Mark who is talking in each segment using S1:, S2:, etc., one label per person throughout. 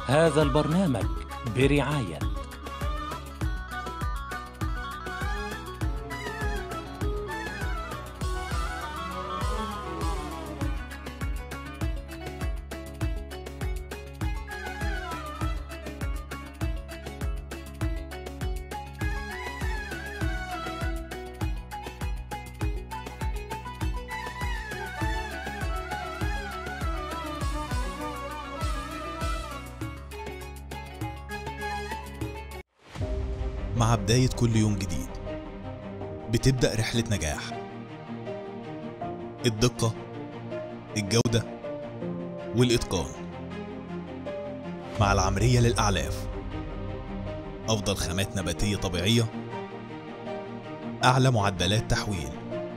S1: هذا البرنامج برعاية
S2: مع بداية كل يوم جديد بتبدأ رحلة نجاح. الدقة، الجودة، والإتقان. مع العمرية للأعلاف، أفضل خامات نباتية طبيعية، أعلى معدلات تحويل،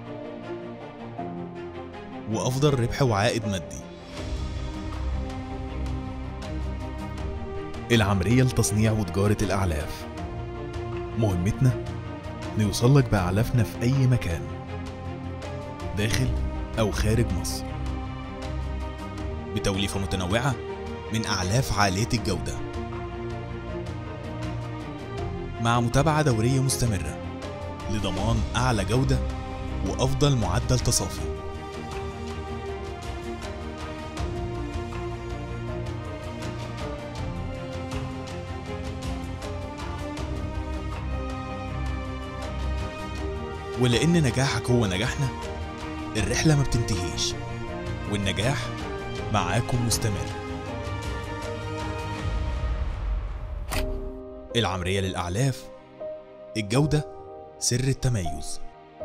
S2: وأفضل ربح وعائد مادي. العمرية لتصنيع وتجارة الأعلاف، مهمتنا نوصل لك بأعلافنا في أي مكان داخل أو خارج مصر، بتوليفة متنوعة من أعلاف عالية الجودة، مع متابعة دورية مستمرة لضمان أعلى جودة وأفضل معدل تصافي. ولأن نجاحك هو نجاحنا، الرحلة ما بتنتهيش، والنجاح معاكم مستمر. العمرية للأعلاف، الجودة سر التميز.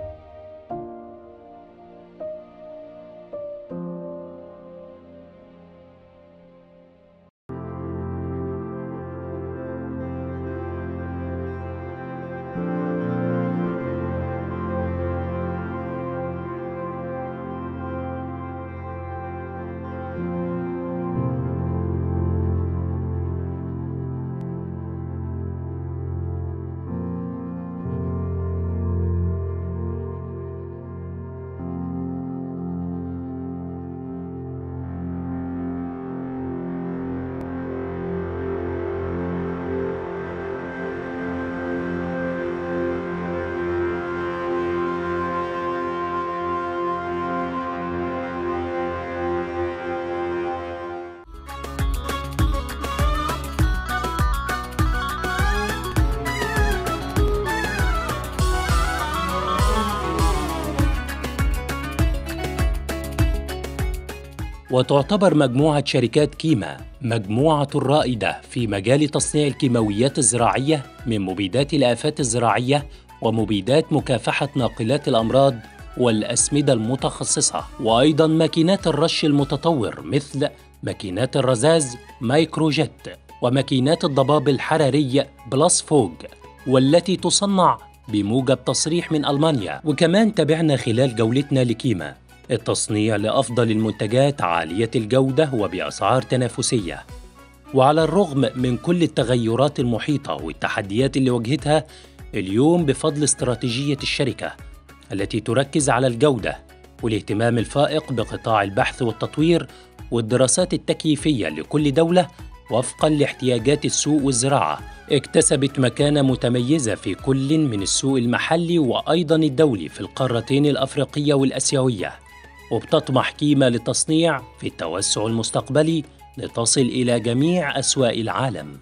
S1: وتعتبر مجموعة شركات كيما مجموعة رائدة في مجال تصنيع الكيماويات الزراعية من مبيدات الآفات الزراعية ومبيدات مكافحة ناقلات الأمراض والأسمدة المتخصصة، وأيضاً ماكينات الرش المتطور مثل ماكينات الرزاز مايكروجيت وماكينات الضباب الحراري بلس فوج، والتي تصنع بموجب تصريح من ألمانيا. وكمان تابعنا خلال جولتنا لكيما التصنيع لأفضل المنتجات عالية الجودة وبأسعار تنافسية. وعلى الرغم من كل التغيرات المحيطة والتحديات اللي واجهتها اليوم، بفضل استراتيجية الشركة التي تركز على الجودة والاهتمام الفائق بقطاع البحث والتطوير والدراسات التكييفية لكل دولة وفقاً لاحتياجات السوق والزراعة، اكتسبت مكانة متميزة في كل من السوق المحلي وأيضاً الدولي في القارتين الأفريقية والآسيوية. وبتطمح كيما للتصنيع في التوسع المستقبلي لتصل إلى جميع أسواق العالم.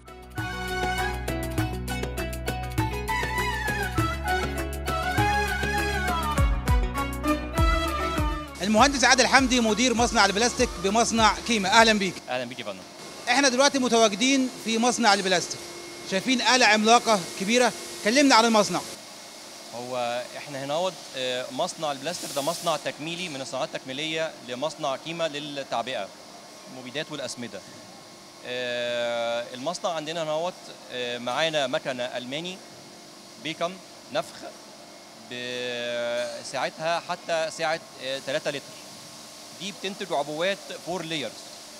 S3: المهندس عادل حمدي، مدير مصنع البلاستيك بمصنع كيما، أهلا بيك.
S4: أهلا بيك يا فندم.
S3: احنا دلوقتي متواجدين في مصنع البلاستيك، شايفين آلة عملاقة كبيرة، كلمنا عن المصنع.
S4: هو احنا هنا مصنع البلاستيك ده مصنع تكميلي من الصناعات التكميليه لمصنع كيما للتعبئه المبيدات والاسمده. المصنع عندنا هنا معانا مكنه الماني بيكم نفخ بساعتها حتى سعه 3 لتر. دي بتنتج عبوات 4 لايرز.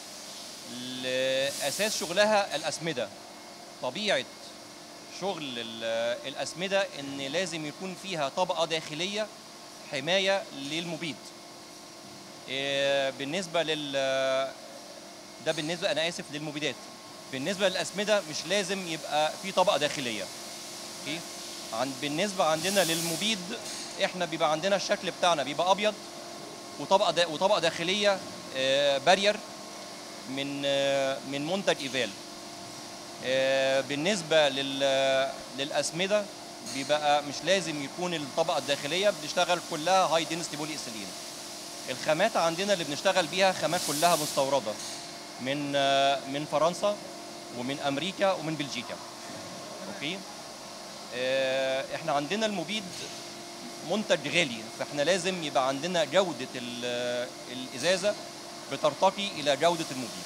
S4: اساس شغلها الاسمده. طبيعه شغل الأسمدة إن لازم يكون فيها طبقة داخلية حماية للمبيد. بالنسبة ده بالنسبة أنا آسف للمبيدات. بالنسبه للاسمده مش لازم يبقى في طبقه داخليه. اوكي، بالنسبه عندنا للمبيد احنا بيبقى عندنا الشكل بتاعنا بيبقى ابيض وطبقه داخليه بارير من منتج ايفال. بالنسبه للاسمده بيبقى مش لازم يكون الطبقه الداخليه، بنشتغل كلها هاي دينستي بولي ايثيلين. الخامات عندنا اللي بنشتغل بيها خامات كلها مستورده من فرنسا ومن امريكا ومن بلجيكا. اوكي، احنا عندنا المبيد منتج غالي، فاحنا لازم يبقى عندنا جوده الازازه بترتقي الى جوده المبيد.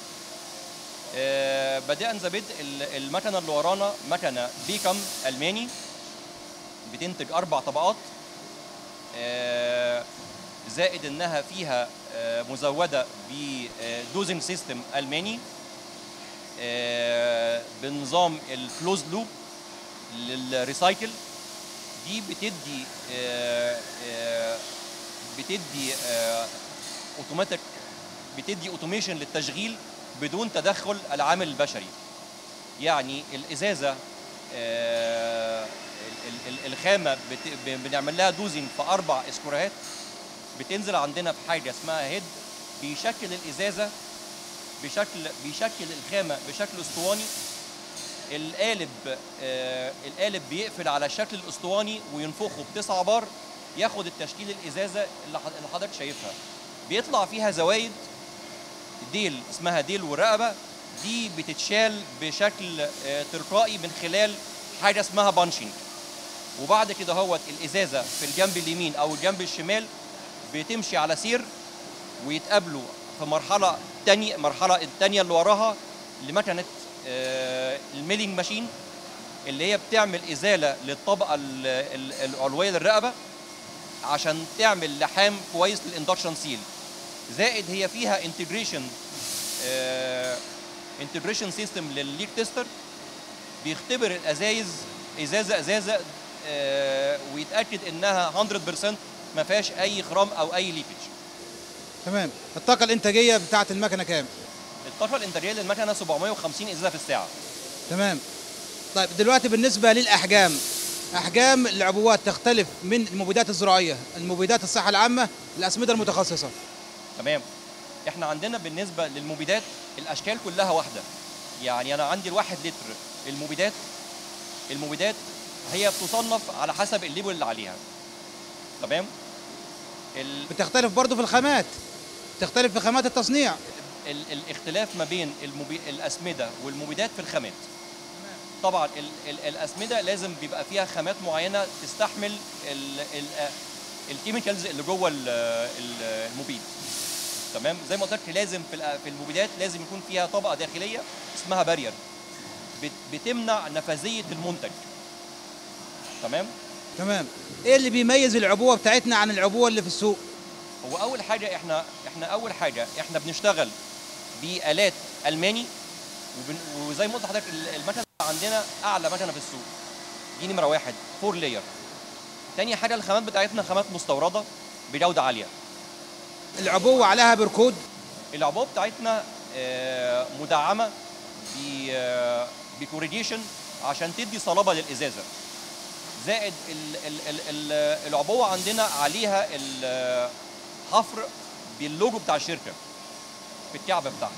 S4: بدءا ذا بدء المكنه اللي ورانا مكنه بيكم الماني بتنتج 4 طبقات، زائد انها فيها مزوده بدوزنج سيستم الماني بنظام الكلوز لوب للريسايكل. دي بتدي اوتوماتيك، بتدي اوتوميشن للتشغيل بدون تدخل العامل البشري. يعني الازازه الخامه بنعمل لها دوزنج في 4 اسكورات، بتنزل عندنا في حاجه اسمها هيد بيشكل الازازه بيشكل الخامه بشكل اسطواني. القالب بيقفل على الشكل الاسطواني وينفخه ب9 بار، ياخد التشكيل الازازه اللي حضرتك شايفها. بيطلع فيها زوايد ديل اسمها ديل والرقبه، دي بتتشال بشكل تلقائي من خلال حاجه اسمها بانشنج. وبعد كده هوت الازازه في الجنب اليمين او الجنب الشمال بتمشي على سير ويتقابلوا في مرحله الثانيه اللي وراها لمكنه الميلينج ماشين اللي هي بتعمل ازاله للطبقه العلويه للرقبه عشان تعمل لحام كويس للاندكشن سيل. زائد هي فيها انتجريشن سيستم للليك تيستر بيختبر الازايز ازازه ويتاكد انها 100% ما فيهاش اي خرام او اي ليكج.
S3: تمام. الطاقه الانتاجيه بتاعه المكنه كام؟
S4: الطاقه الانتاجيه للمكنه 750 ازازه في الساعه.
S3: تمام. طيب دلوقتي بالنسبه للاحجام، احجام العبوات تختلف من المبيدات الزراعيه، المبيدات الصحه العامه، الاسمده المتخصصه.
S4: تمام. احنا عندنا بالنسبه للمبيدات الاشكال كلها واحده. يعني انا عندي ال1 لتر المبيدات هي بتصنف على حسب الليبل اللي عليها. تمام.
S3: بتختلف برضه في الخامات، تختلف في خامات التصنيع.
S4: الاختلاف ما بين الاسمده والمبيدات في الخامات. طبعا الاسمده لازم بيبقى فيها خامات معينه تستحمل الكيميكالز اللي جوه المبيد. تمام. زي ما قلت لك لازم في المبيدات لازم يكون فيها طبقه داخليه اسمها بارير بتمنع نفاذيه المنتج. تمام.
S3: ايه اللي بيميز العبوه بتاعتنا عن العبوه اللي في السوق؟
S4: هو اول حاجه احنا بنشتغل بآلات الماني، وزي ما قلت لحضرتك المكنه عندنا اعلى مكنه في السوق. دي نمره 1 4 لاير. تاني حاجه الخامات بتاعتنا خامات مستورده بجوده عاليه.
S3: العبوه عليها بركود؟
S4: العبوه بتاعتنا مدعمه بكوريجيشن عشان تدي صلابه للازازه. زائد العبوه عندنا عليها الحفر باللوجو بتاع الشركه في الكعب بتاعها.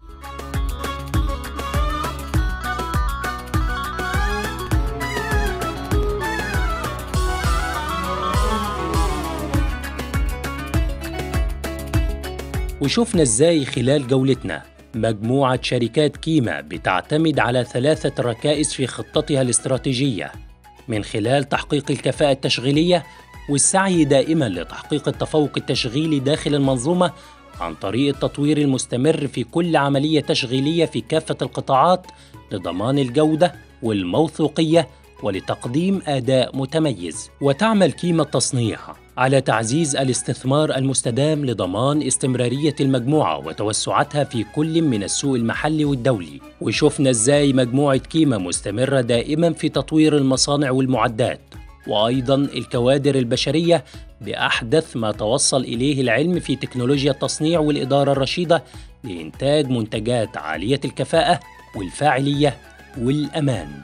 S1: وشوفنا ازاي خلال جولتنا مجموعة شركات كيما بتعتمد على 3 ركائز في خطتها الاستراتيجية من خلال تحقيق الكفاءة التشغيلية والسعي دائماً لتحقيق التفوق التشغيلي داخل المنظومة عن طريق التطوير المستمر في كل عملية تشغيلية في كافة القطاعات لضمان الجودة والموثوقية ولتقديم أداء متميز. وتعمل كيما التصنيع على تعزيز الاستثمار المستدام لضمان استمرارية المجموعة وتوسعاتها في كل من السوق المحلي والدولي. وشوفنا ازاي مجموعة كيما مستمرة دائما في تطوير المصانع والمعدات وأيضا الكوادر البشرية بأحدث ما توصل إليه العلم في تكنولوجيا التصنيع والإدارة الرشيدة لإنتاج منتجات عالية الكفاءة والفاعلية والأمان.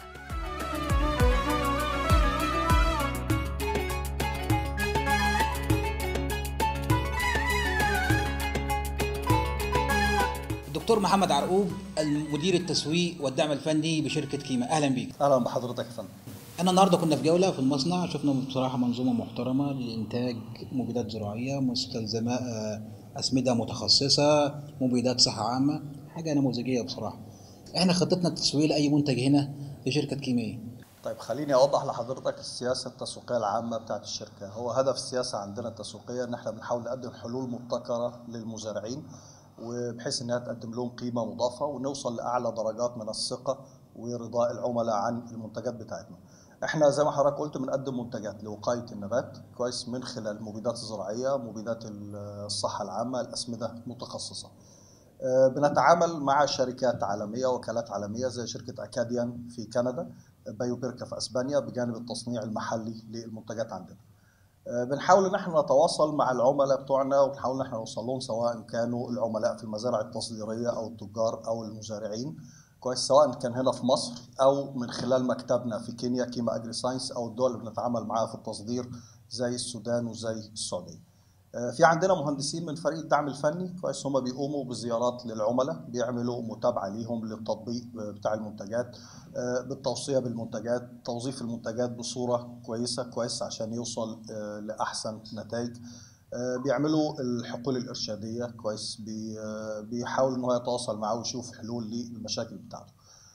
S3: دكتور محمد عرقوب، المدير التسويق والدعم الفني بشركة كيما، أهلا بيك.
S5: اهلا بحضرتك يا فندم.
S3: أنا النهارده كنا في جولة في المصنع، شفنا بصراحة منظومة محترمة لإنتاج مبيدات زراعية مستلزمات، أسمدة متخصصة، مبيدات صحة عامة، حاجة نموذجية بصراحة. إحنا خطتنا التسويقية لأي منتج هنا في شركة كيما.
S5: طيب خليني اوضح لحضرتك السياسه التسويقيه العامه بتاعت الشركه. هو هدف السياسه عندنا التسويقيه ان احنا بنحاول نقدم حلول مبتكره للمزارعين، وبحيث انها تقدم لهم قيمه مضافه ونوصل لاعلى درجات من الثقه ورضاء العملاء عن المنتجات بتاعتنا. احنا زي ما حضرتك قلت بنقدم منتجات لوقايه النبات كويس من خلال المبيدات الزراعيه، مبيدات الصحه العامه، الاسمده المتخصصه. بنتعامل مع شركات عالميه، وكالات عالميه زي شركه اكاديان في كندا، بايوبيركا في اسبانيا، بجانب التصنيع المحلي للمنتجات عندنا. بنحاول ان احنا نتواصل مع العملاء بتوعنا، وبنحاول ان احنا نوصل لهم، سواء كانوا العملاء في المزارع التصديريه او التجار او المزارعين كويس، سواء كان هنا في مصر او من خلال مكتبنا في كينيا كيما اجري ساينس، او الدول اللي بنتعامل معاها في التصدير زي السودان وزي السعوديه. في عندنا مهندسين من فريق الدعم الفني كويس، هم بيقوموا بزيارات للعملاء، بيعملوا متابعه ليهم للتطبيق بتاع المنتجات، بالتوصيه بالمنتجات، توظيف المنتجات بصوره كويسه كويس عشان يوصل لاحسن نتائج. بيعملوا الحقول الارشاديه كويس، بيحاول ان هو يتواصل معاه ويشوف حلول للمشاكل بتاعته.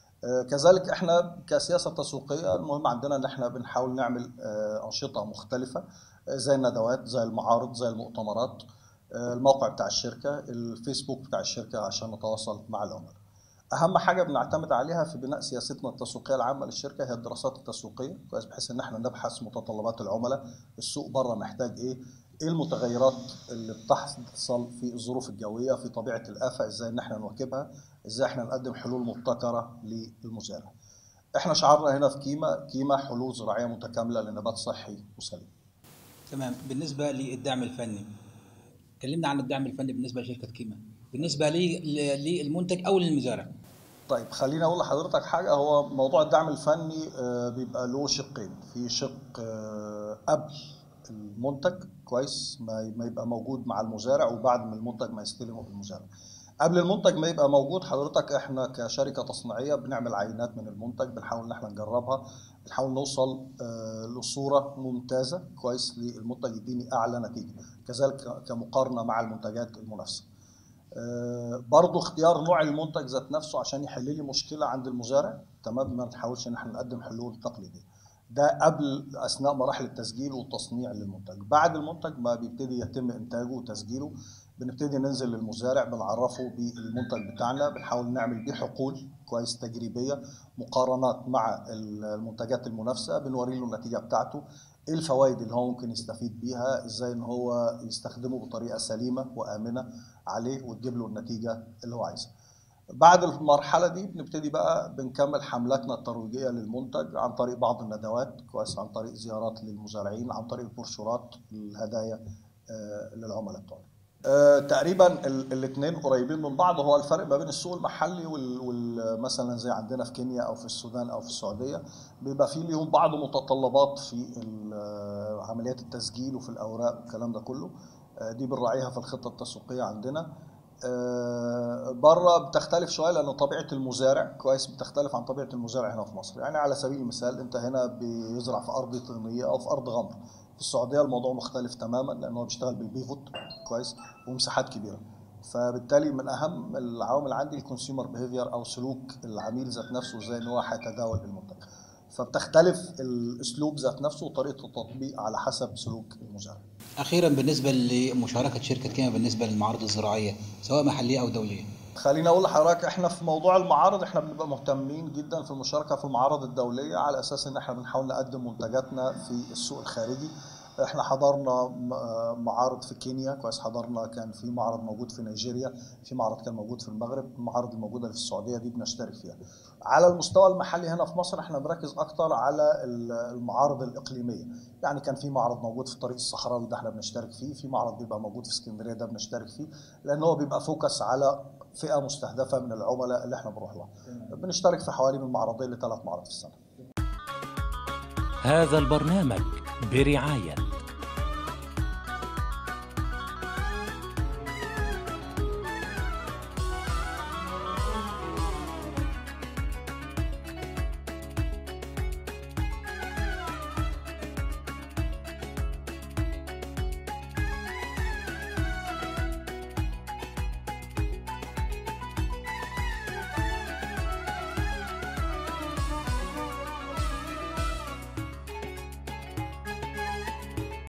S5: كذلك احنا كسياسه تسويقيه المهم عندنا ان احنا بنحاول نعمل انشطه مختلفه زي الندوات، زي المعارض، زي المؤتمرات، الموقع بتاع الشركه، الفيسبوك بتاع الشركه، عشان نتواصل مع العملاء. اهم حاجه بنعتمد عليها في بناء سياستنا التسويقيه العامه للشركه هي الدراسات التسويقيه كويس، بحيث ان احنا نبحث متطلبات العملاء، السوق بره محتاج ايه المتغيرات اللي بتحصل في الظروف الجويه، في طبيعه الافه، ازاي ان احنا نواكبها، ازاي احنا نقدم حلول مبتكره للمزارع. احنا شعارنا هنا في كيما حلول زراعيه متكامله لنبات صحي وسليم.
S3: تمام. بالنسبة للدعم الفني، كلمنا عن الدعم الفني بالنسبة لشركة كيما، بالنسبة للمنتج أو للمزارع.
S5: طيب خليني اقول لحضرتك حاجه. هو موضوع الدعم الفني بيبقى له شقين. في شق قبل المنتج كويس ما يبقى موجود مع المزارع، وبعد ما المنتج ما يستلمه المزارع. قبل المنتج ما يبقى موجود حضرتك، احنا كشركه تصنيعيه بنعمل عينات من المنتج، بنحاول ان احنا نجربها، بنحاول نوصل لصوره ممتازه كويس للمنتج يديني اعلى نتيجه، كذلك كمقارنه مع المنتجات المنافسه. برضو اختيار نوع المنتج ذات نفسه عشان يحل لي مشكله عند المزارع، تمام، ما نحاولش ان احنا نقدم حلول تقليديه. ده قبل اثناء مراحل التسجيل والتصنيع للمنتج. بعد المنتج ما بيبتدي يتم انتاجه وتسجيله، بنبتدي ننزل للمزارع، بنعرفه بالمنتج بتاعنا، بنحاول نعمل بيه حقول كويس تجريبيه، مقارنات مع المنتجات المنافسه، بنوري له النتيجه بتاعته، ايه الفوائد اللي هو ممكن يستفيد بيها، ازاي ان هو يستخدمه بطريقه سليمه وامنه عليه وتجيب له النتيجه اللي هو عايزها. بعد المرحله دي بنبتدي بقى بنكمل حملاتنا الترويجيه للمنتج عن طريق بعض الندوات كويس، عن طريق زيارات للمزارعين، عن طريق البروشورات، الهدايا للعملاء بتوعنا. تقريبا الاثنين قريبين من بعض. هو الفرق ما بين السوق المحلي مثلا زي عندنا في كينيا او في السودان او في السعوديه بيبقى فيه ليهم بعض متطلبات في عمليات التسجيل وفي الاوراق والكلام ده كله، دي بنراعيها في الخطه التسويقيه عندنا. بره بتختلف شويه لان طبيعه المزارع كويس بتختلف عن طبيعه المزارع هنا في مصر. يعني على سبيل المثال انت هنا بيزرع في ارض طينيه او في ارض غمر. في السعوديه الموضوع مختلف تماما لان هو بيشتغل بالبيفوت كويس ومساحات كبيره، فبالتالي من اهم العوامل عندي الكونسيومر بيهيفير او سلوك العميل ذات نفسه، ازاي ان هو هيتداول المنتج. فبتختلف الاسلوب ذات نفسه وطريقه التطبيق على حسب سلوك المزارع.
S3: أخيرا، بالنسبة لمشاركة شركة كيما بالنسبة للمعارض الزراعية سواء محلية أو دولية.
S5: خليني اقول لحضرتك احنا في موضوع المعارض احنا بنبقى مهتمين جدا في المشاركه في المعارض الدوليه، على اساس ان احنا بنحاول نقدم منتجاتنا في السوق الخارجي. احنا حضرنا معارض في كينيا كويس، حضرنا كان في معرض موجود في نيجيريا، في معرض كان موجود في المغرب، المعارض الموجوده في السعوديه دي بنشترك فيها. على المستوى المحلي هنا في مصر احنا بنركز اكتر على المعارض الاقليميه. يعني كان في معرض موجود في طريق الصحراوي ده احنا بنشترك فيه، في معرض بيبقى موجود في اسكندريه ده بنشترك فيه، لان هو بيبقى فوكس على فئه مستهدفه من العملاء اللي احنا بنروح لها. بنشترك في حوالي من معرضين ل3 معارض في السنه.
S1: هذا البرنامج برعاية